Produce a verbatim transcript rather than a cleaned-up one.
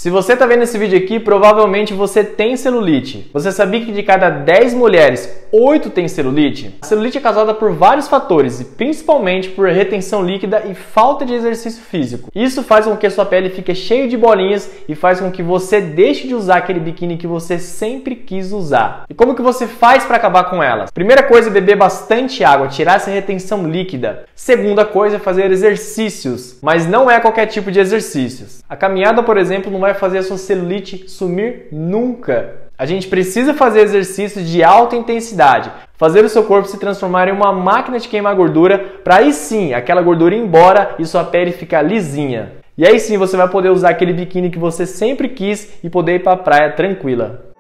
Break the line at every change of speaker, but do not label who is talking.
Se você está vendo esse vídeo aqui, provavelmente você tem celulite. Você sabia que de cada dez mulheres, oito têm celulite? A celulite é causada por vários fatores, e principalmente por retenção líquida e falta de exercício físico. Isso faz com que a sua pele fique cheia de bolinhas e faz com que você deixe de usar aquele biquíni que você sempre quis usar. E como que você faz para acabar com elas? Primeira coisa é beber bastante água, tirar essa retenção líquida. Segunda coisa é fazer exercícios, mas não é qualquer tipo de exercícios. A caminhada, por exemplo, não vai fazer a sua celulite sumir nunca. A gente precisa fazer exercícios de alta intensidade, fazer o seu corpo se transformar em uma máquina de queimar gordura, para aí sim aquela gordura ir embora e sua pele ficar lisinha. E aí sim você vai poder usar aquele biquíni que você sempre quis e poder ir para a praia tranquila.